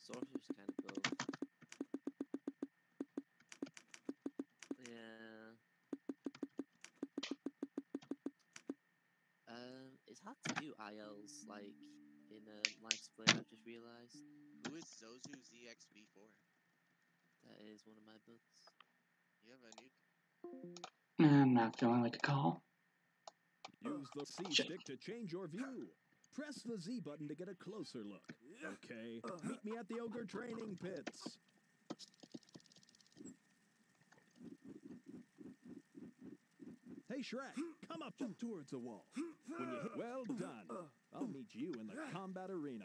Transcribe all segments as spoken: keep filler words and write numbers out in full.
sorcerer's kind of both. Yeah. Um, it's hard to do I Ls like in um, live split. I've just realised. Who is Zozu Z X V four? That is one of my buds. You have a new. I'm not feeling like a call. Use the C stick to change your view. Press the Z button to get a closer look. Okay, meet me at the ogre training pits. Hey Shrek, come up towards the wall. When you hit, well done. I'll meet you in the combat arena.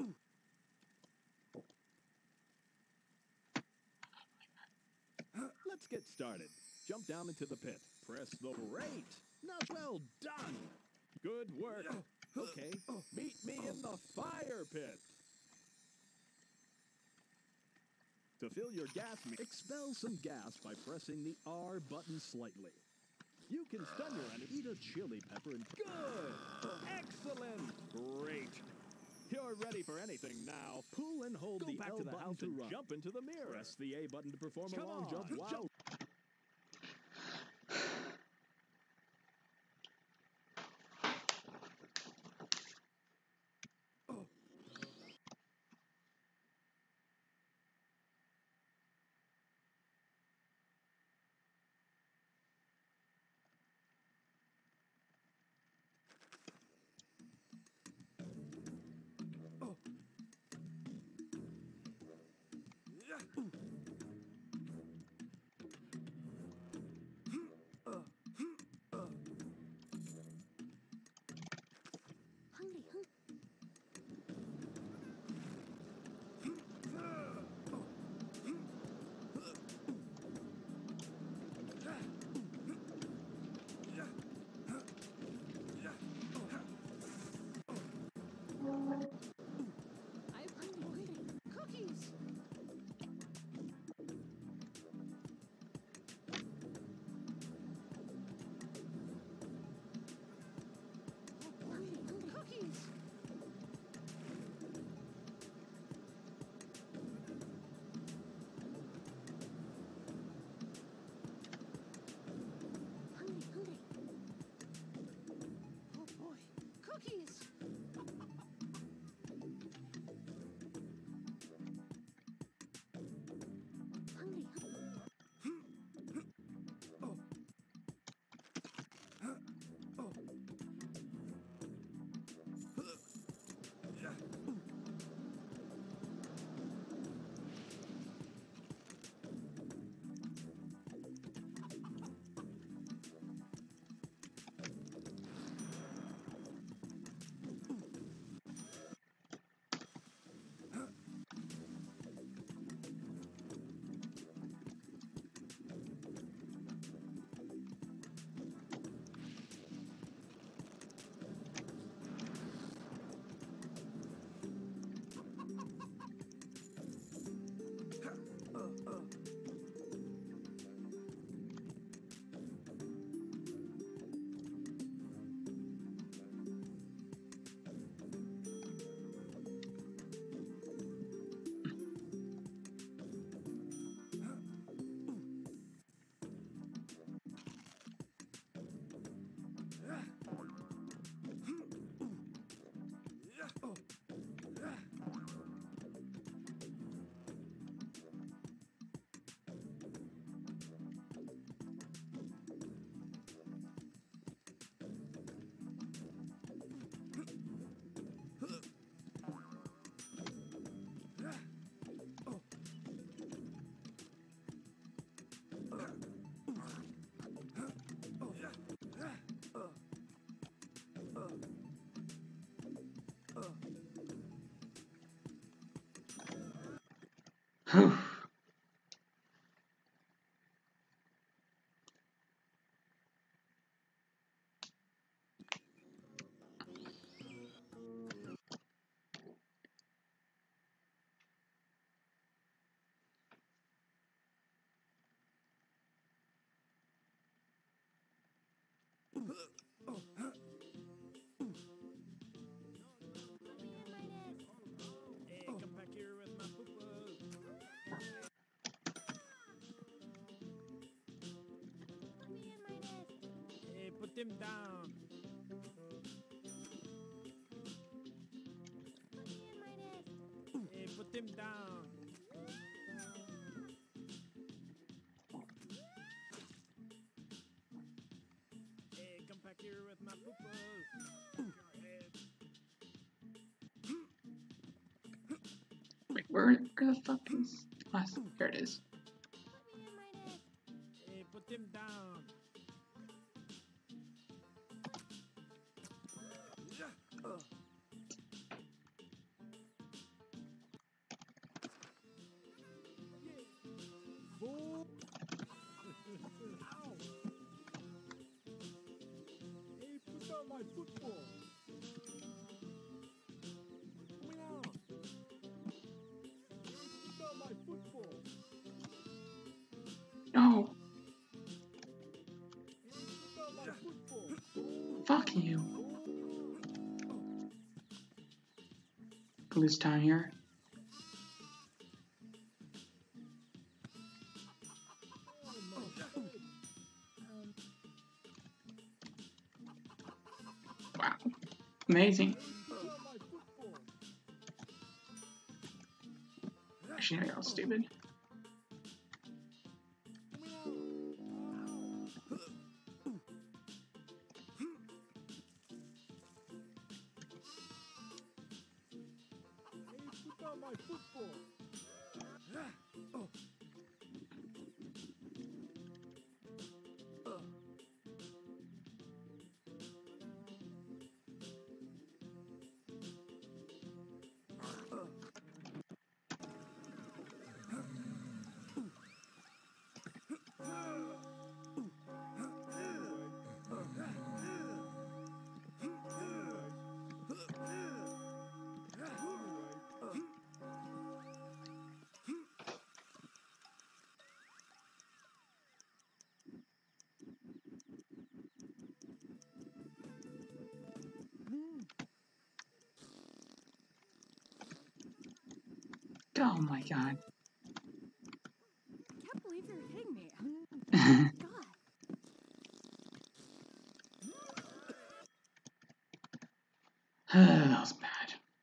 Let's get started. Jump down into the pit. Press the great. Not well done. Good work. Okay, meet me in the fire pit. To fill your gas, expel some gas by pressing the R button slightly. You can stun your enemy, eat a chili pepper, and good! Excellent! Great! You're ready for anything now. Pull and hold Go the back L to the button house to and run. jump into the mirror. Press the A button to perform Come a long on, jump while... jump. Hungry, hungry. I'm hungry, hungry. Cookies. Hungry, hungry. Cookies. Hungry, hungry. Oh boy, cookies. Hungry, hungry. Whew. Hey, come back here with my poo-poo. him down. Hey, put him down. Hey, come back here with my poo-poo. Wait, where, where the fuck is last? There it is. Hey, put him down. Fool. Ow. Hey, put down my football. Meow. Put down my football. No, Hey, put down my football. fuck you. Police down here. Oh my God. Wow, amazing. Put down my football. Actually, no, y'all stupid. Hey, put down my football. Oh. Oh my god. I can't believe you're hitting me. God. That was bad.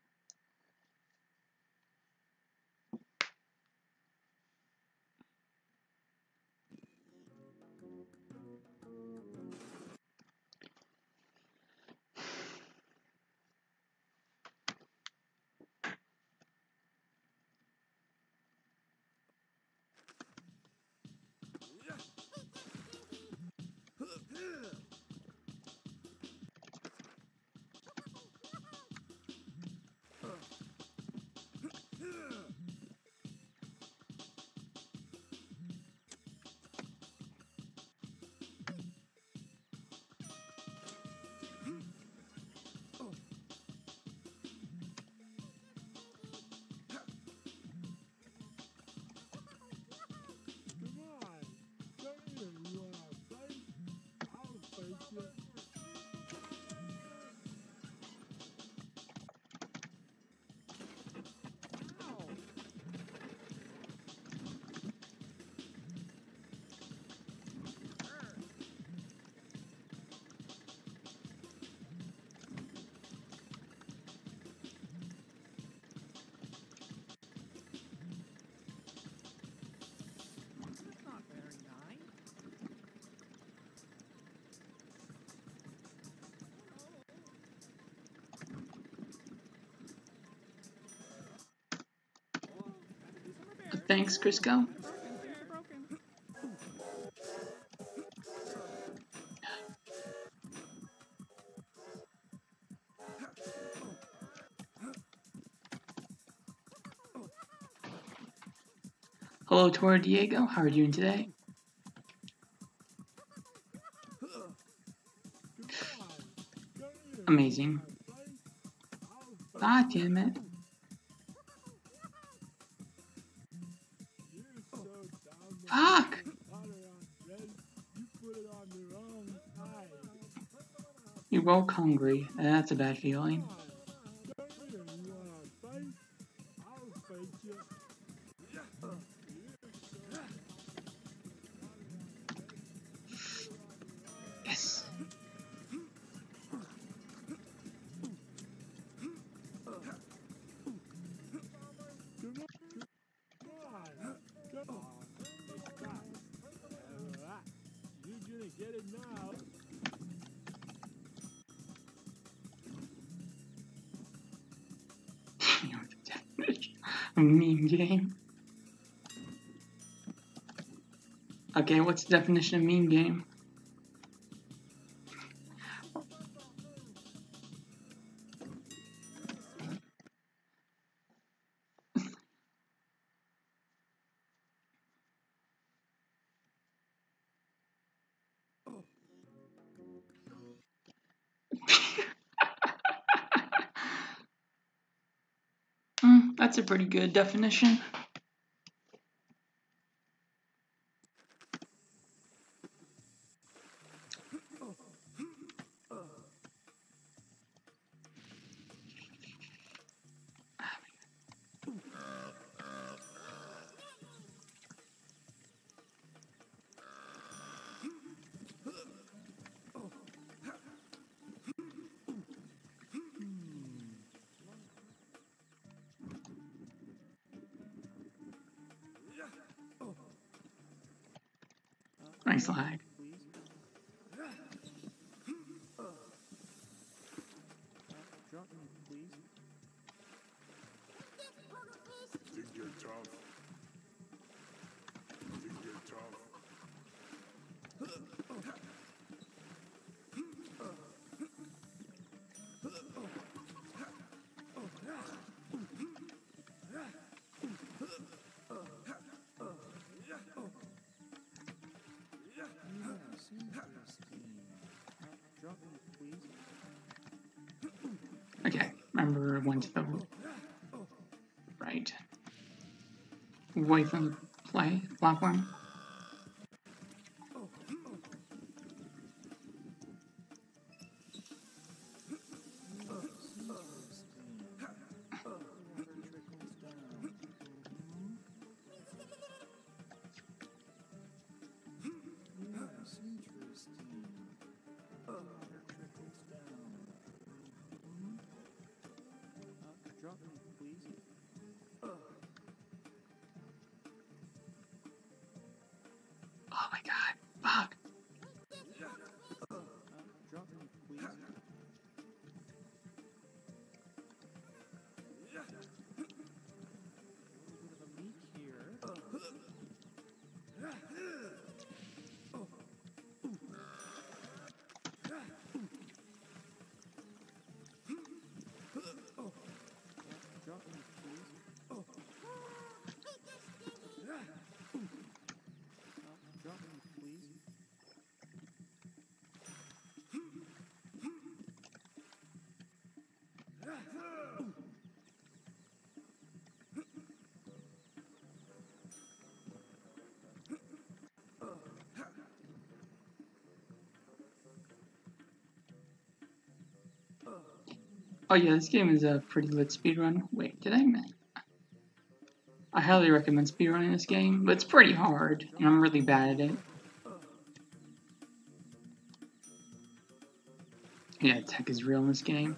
Come on. Come here. You wanna fight? I'll fight you. Ow. That's not very nice. Oh, gotta do some repairs. Thanks, Crisco. Broken, things are broken. Hello, Toro Diego. How are you doing today? Come on. Come here. Amazing. I'll fight. God damn it. You're so dumb. Fuck! Potter on red. You put it on the wrong side. You woke hungry. That's a bad feeling. Come on. Come here. You wanna fight? I'll fight you. Yes. A meme game. Okay, what's the definition of meme game? Mm, that's a pretty good definition. Nice lag. Think you're tough. Think you're tough. Okay, remember when to the right. Away from the play platform. Oh my god, fuck. Oh yeah, this game is a pretty lit speedrun. Wait, did I miss? I highly recommend speedrunning this game, but it's pretty hard, and I'm really bad at it. Yeah, tech is real in this game.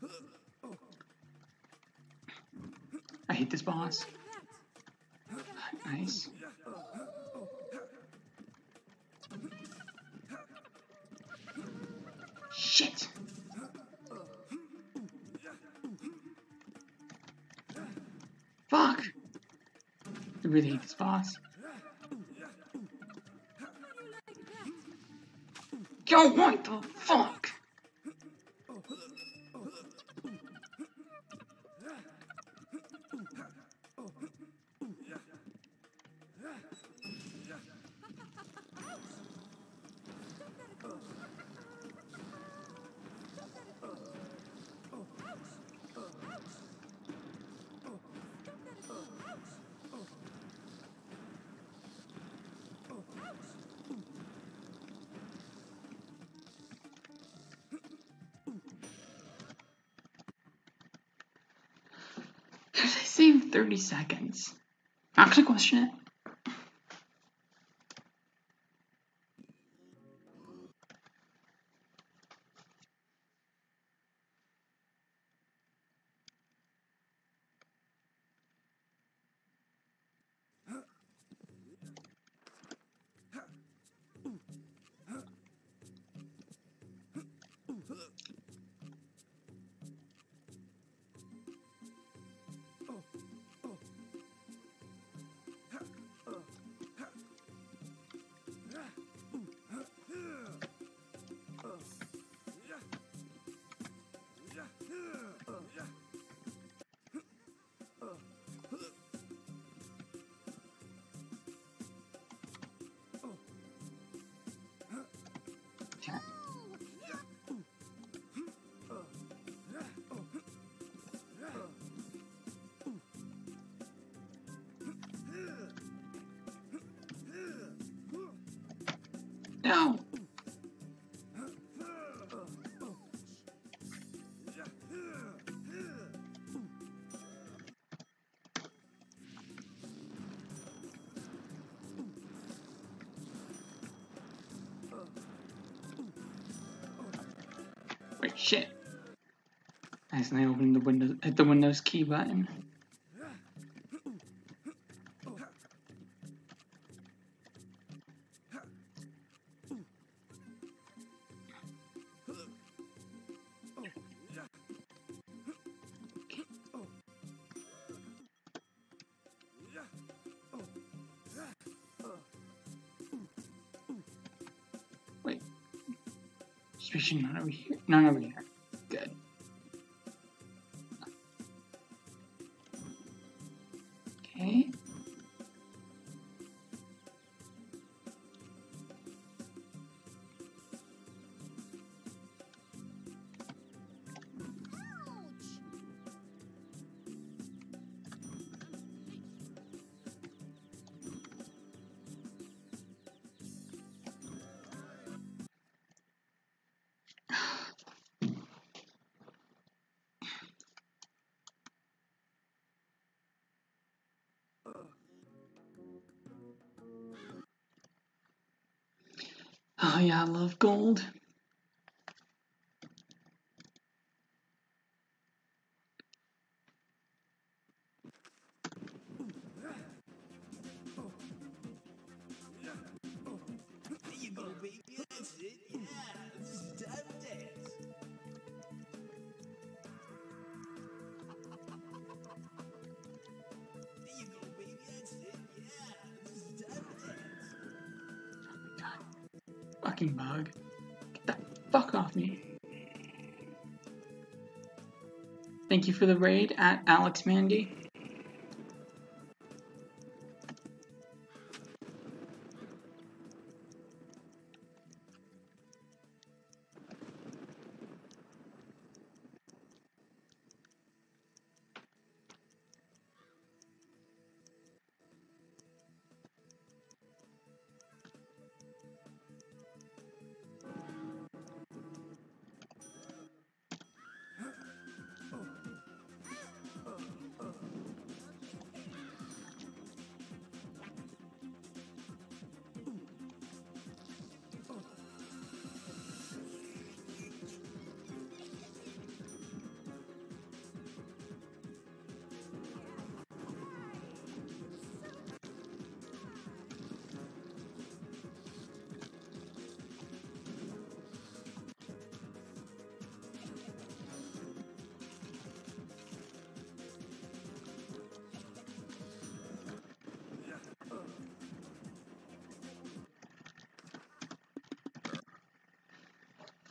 I hate this boss. Nice. Shit. Fuck. I really hate this boss. Yo, what the fuck? How did I save thirty seconds? Actually, question it. No! Wait, shit. I accidentally opened the Windows, hit the Windows key button. Wait. Switching none over here. None over here. Good. Okay. Oh yeah, I love gold. There you go, baby. That's it. Yeah, this is time to dance. There you go, baby. That's it. Yeah, this is time to dance. God. Fucking bug. Get the fuck off me. Thank you for the raid at Alex Mandy.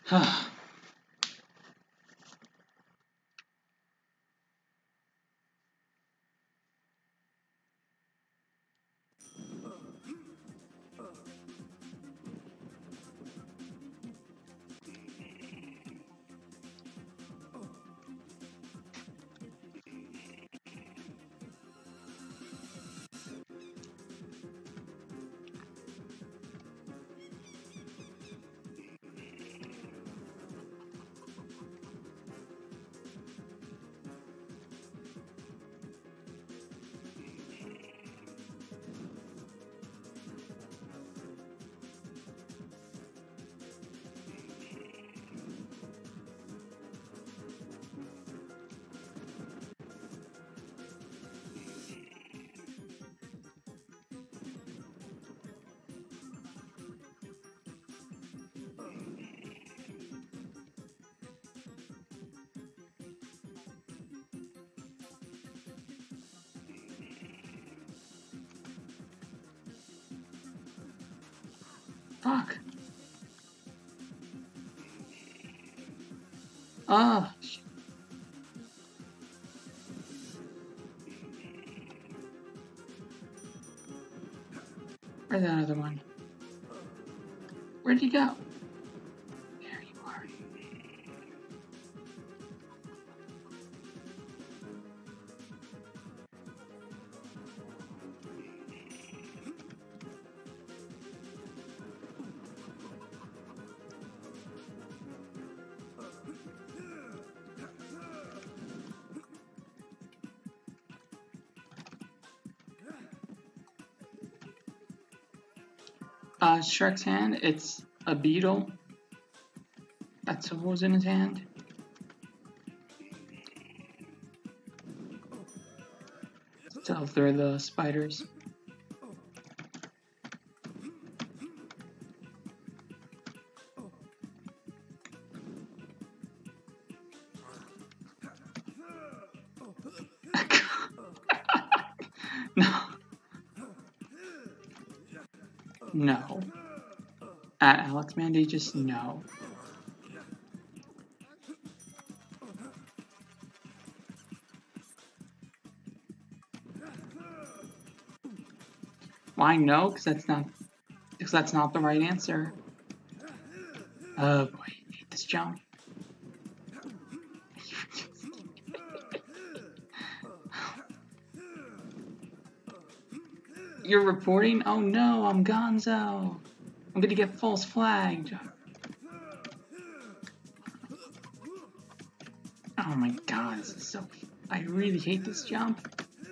Fuck. Ah. Oh, where's that other one? Where'd he go? There you are. Uh, Shrek's hand, it's a beetle. That's what was in his hand. So they're the spiders. No. No. At Alex Mandy, just no. Why no? Because that's not. Because that's not the right answer. Oh boy, I hate this jump. You're reporting? Oh no, I'm Gonzo. I'm gonna get false flagged. Oh my god, this is so... I really hate this jump.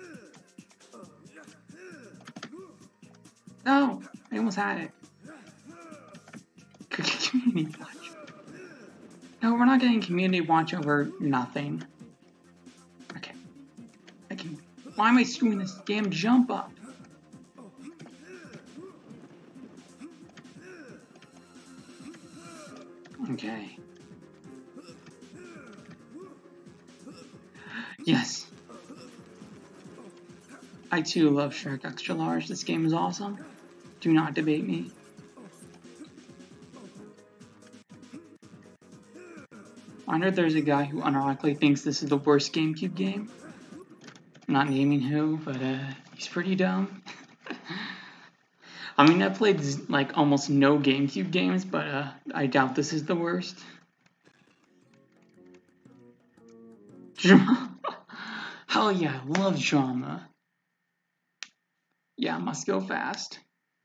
No! I almost had it. Community watch. No, we're not getting community watch over nothing. Okay. I can... Why am I screwing this damn jump up? Okay. Yes. I too love Shrek Extra Large. This game is awesome. Do not debate me. I wonder if there's a guy who unironically thinks this is the worst GameCube game. I'm not naming who, but uh, he's pretty dumb. I mean, I played like almost no GameCube games, but uh, I doubt this is the worst. Drama. Hell yeah, I love drama. Yeah, must go fast.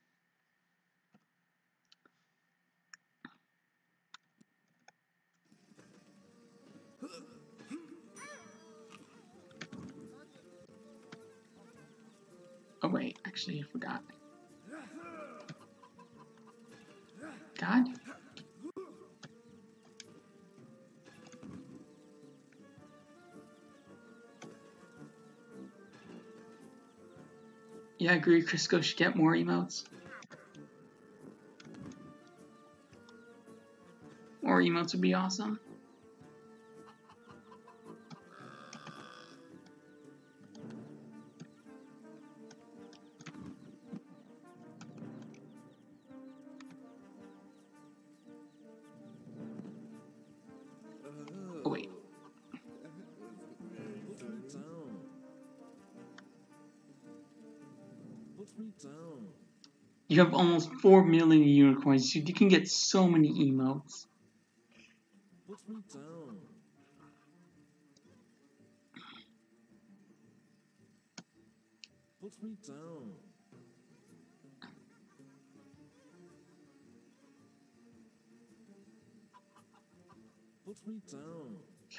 Oh wait, actually I forgot. God? Yeah, I agree, Crisco should get more emotes. More emotes would be awesome. Put me down. You have almost four million unicorns, so you can get so many emotes. Put me down. Put me down. Put me down.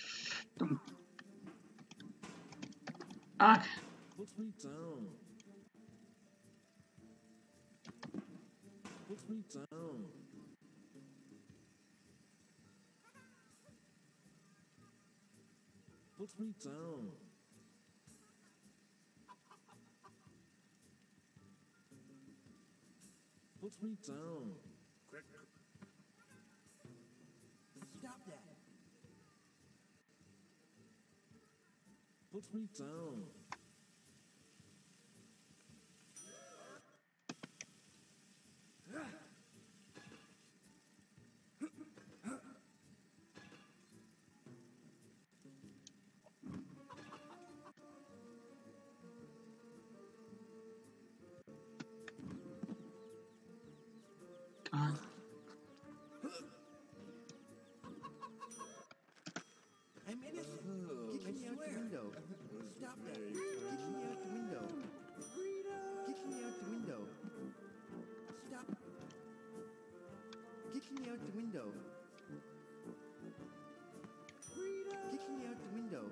Ah, Put me down. Put me down. Put me down. Put me down. Quick. Stop that. Put me down. God. I'm innocent. Get me out the window. Stop that. Get me out the window. Get me out the window. Stop. Get me out the window. Get me out the window.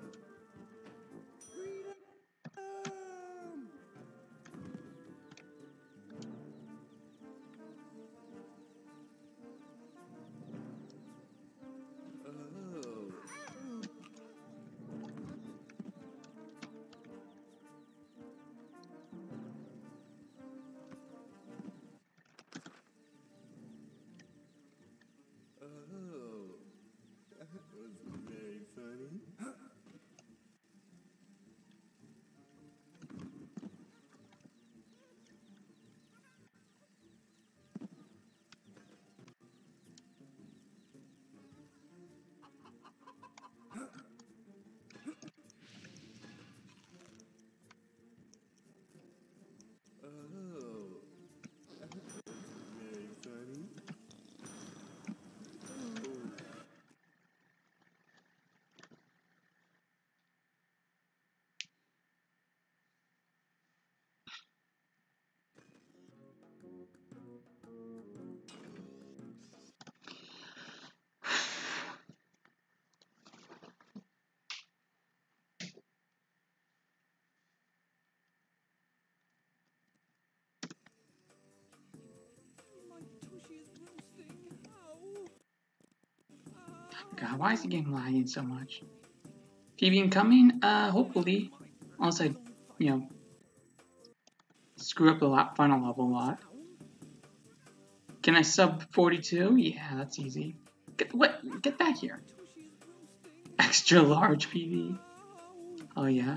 God, why is the game lagging so much? P B incoming? Uh, hopefully. Unless I, you know, screw up the la final level a lot. Can I sub forty-two? Yeah, that's easy. Get what? Get back here. Extra large P V. Oh yeah.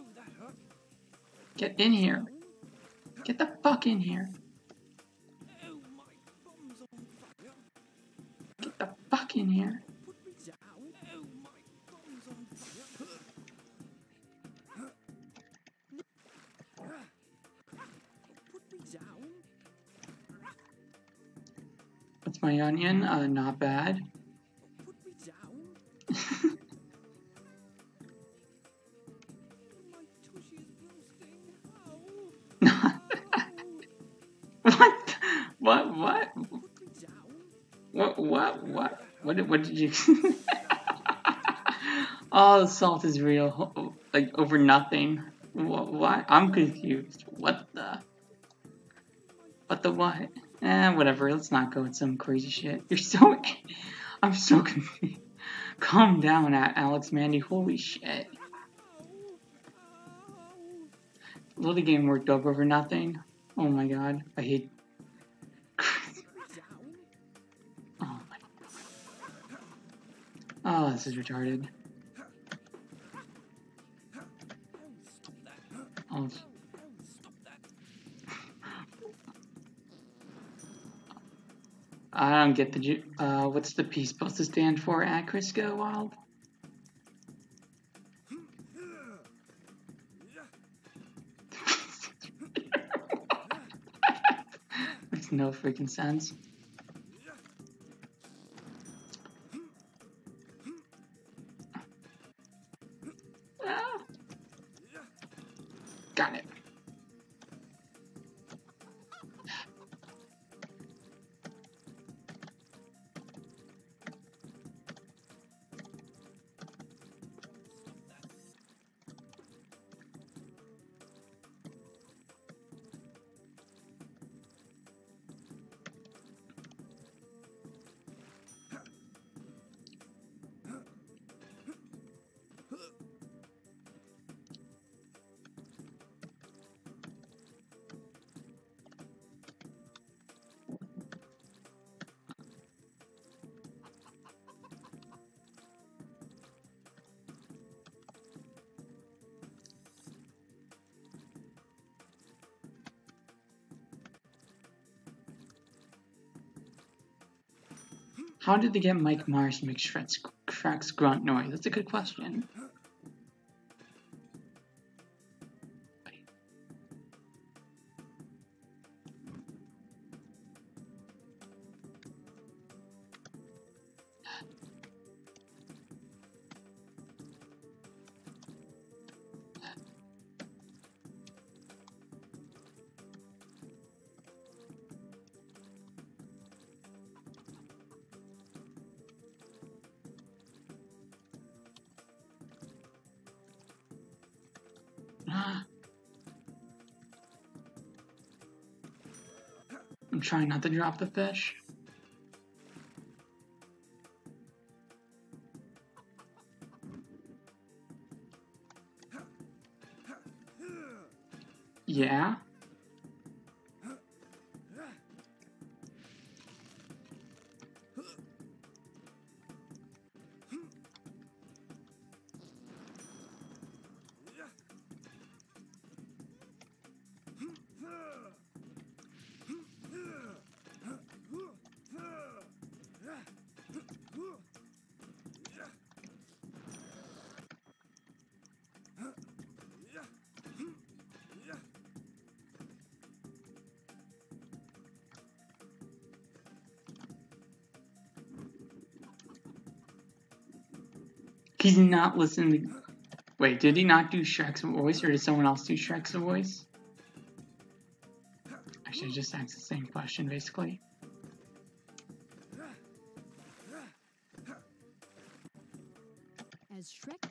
Get in here. Get the fuck in here. Get the fuck in here. What's my onion? Uh, not bad. What? What? What? What? What? What? What did, what did you... Oh, the salt is real. Like, over nothing. What? What? I'm confused. What the... What the what? Eh, whatever. Let's not go with some crazy shit. You're so... I'm so confused. Calm down, Alex Mandy. Holy shit. Will the game work dog over nothing? Oh my god. I hate... Oh my... Oh, this is retarded. Oh... I don't get the... Uh, what's the P supposed to stand for at Crisco Wild? makes no freaking sense. Ah. Got it. How did they get Mike Myers to make Shrek's, Shrek's grunt noise? That's a good question. I'm trying not to drop the fish. Yeah? He's not listening. Wait, did he not do Shrek's voice, or did someone else do Shrek's voice? Actually, I just asked the same question, basically. As Shrek.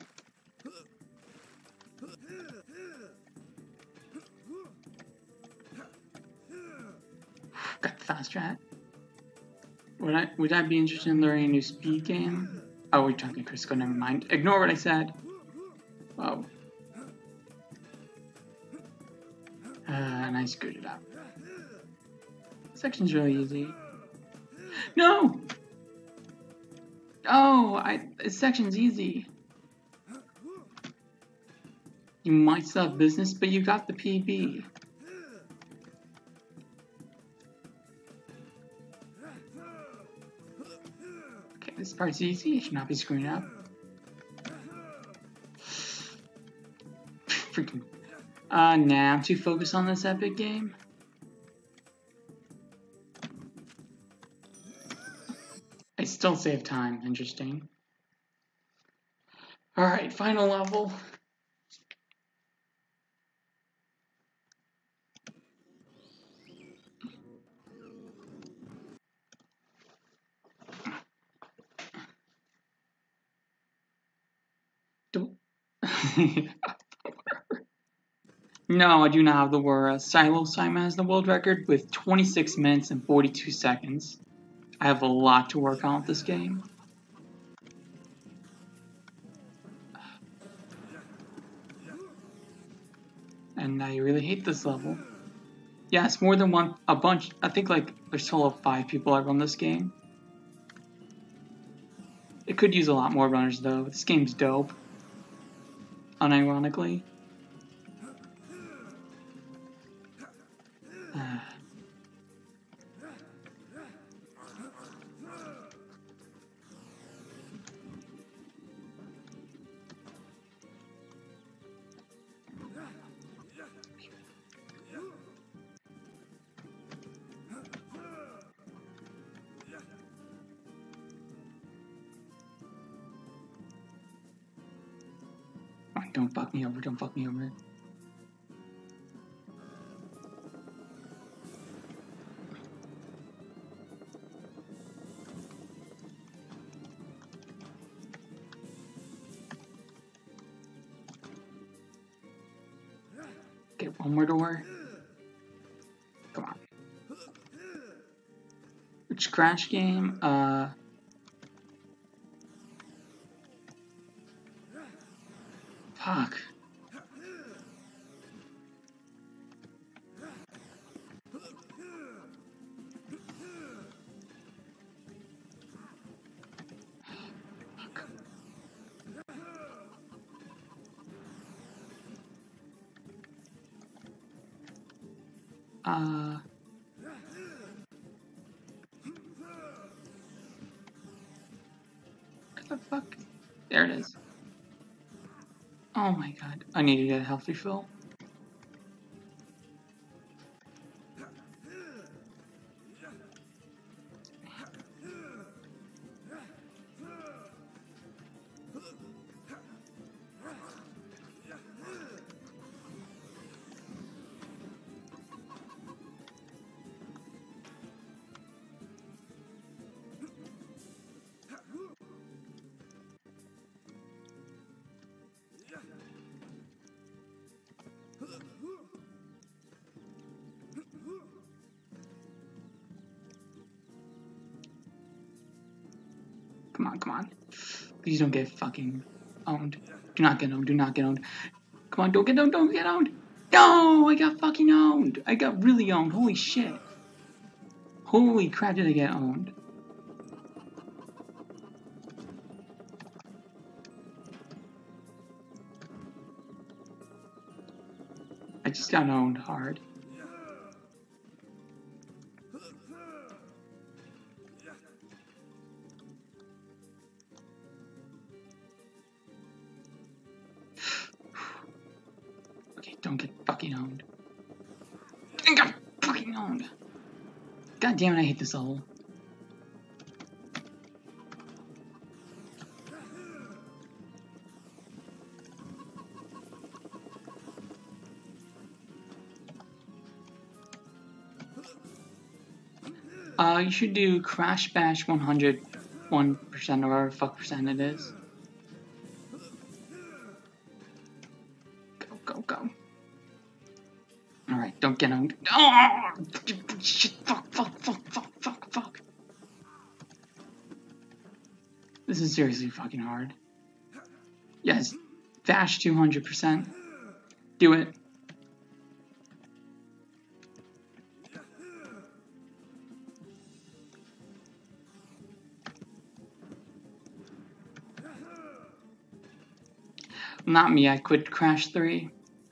Got the fast chat. Would I would I be interested in learning a new speed game? Oh, we're talking Crisco, never mind. Ignore what I said. Oh. Uh, and I screwed it up. Section's really easy. No! Oh, I this section's easy. You might still have business, but you got the P B. Okay, this part's easy. I should not be screwing up. Freaking. Uh, nah, I'm too focused on this epic game. I still save time. Interesting. Alright, final level. No, I do not have the word. Silo Simon has the world record with twenty-six minutes and forty-two seconds. I have a lot to work on with this game. And I really hate this level. Yeah, it's more than one, a bunch, I think like there's a total of five people that run this game. It could use a lot more runners though. This game's dope. Unironically. Uh. don't fuck me over, don't fuck me over. Okay, one more door. Come on. Which crash game? Uh... Fuck. Uh... What the fuck? There it is. Oh my god. I need to get a health refill. Come on, come on. Please don't get fucking owned. Do not get owned, do not get owned. Come on, don't get owned, don't get owned. No, I got fucking owned. I got really owned. Holy shit. Holy crap, did I get owned. I just got owned hard. Okay, don't get fucking owned. I got fucking owned. God damn it, I hate this level. Uh, you should do Crash Bash one hundred one percent or whatever fuck percent it is. Go, go, go. Alright, don't get owned. Oh! Shit, fuck, fuck, fuck, fuck, fuck, fuck. This is seriously fucking hard. Yes, Bash two hundred percent. Do it. Not me, I quit Crash three.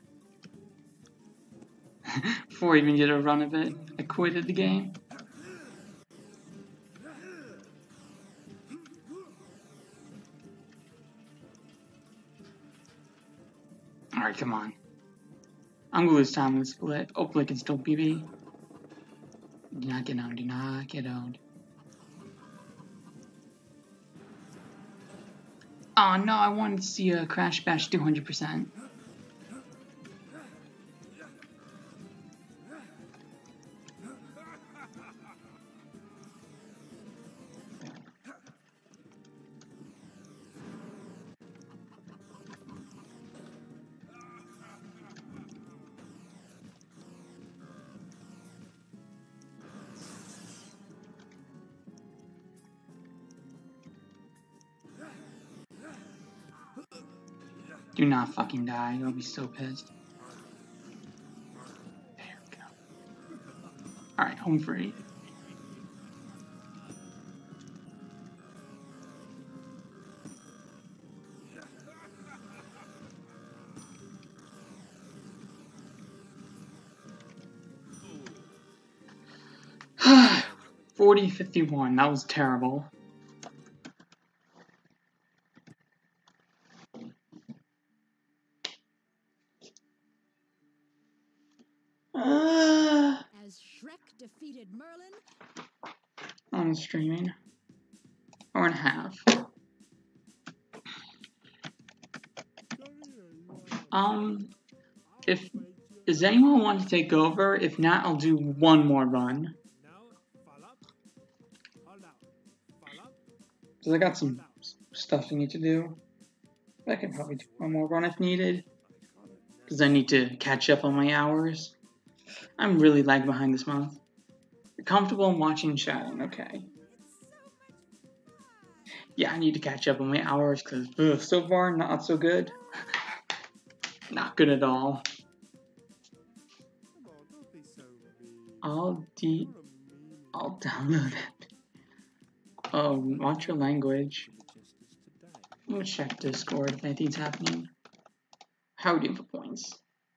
Before I even did a run of it, I quitted the game. Alright, come on. I'm gonna lose time in the split. Hopefully I can still P B. Do not get owned, do not get owned. Oh no, I wanted to see a Crash Bash two hundred percent. Do not fucking die, I'll be so pissed. There we go. Alright, home free. forty fifty-one, that was terrible. As Shrek defeated Merlin, I'm streaming. Hour and a half. Um, if does anyone want to take over? If not, I'll do one more run. Cause I got some stuff I need to do. I can probably do one more run if needed. Cause I need to catch up on my hours. I'm really lagging behind this month. You're comfortable in watching chatting, okay. Yeah, I need to catch up on my hours because ugh, so far not so good. Not good at all. I'll de I'll download it. Oh, watch your language. I'm gonna check Discord if anything's happening. How are we doing for points?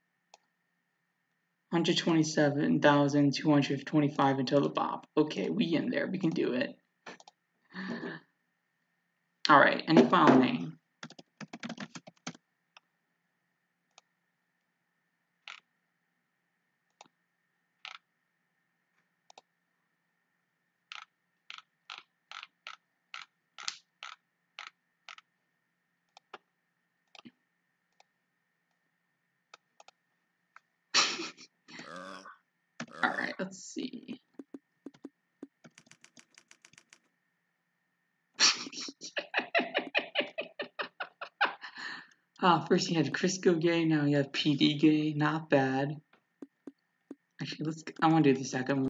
one hundred twenty-seven thousand two hundred twenty-five until the bop. Okay, we in there. We can do it. Alright, any file name? Alright, let's see. Ah, first you had Crisco gay, now you have P D gay. Not bad. Actually, let's. I want to do the second one.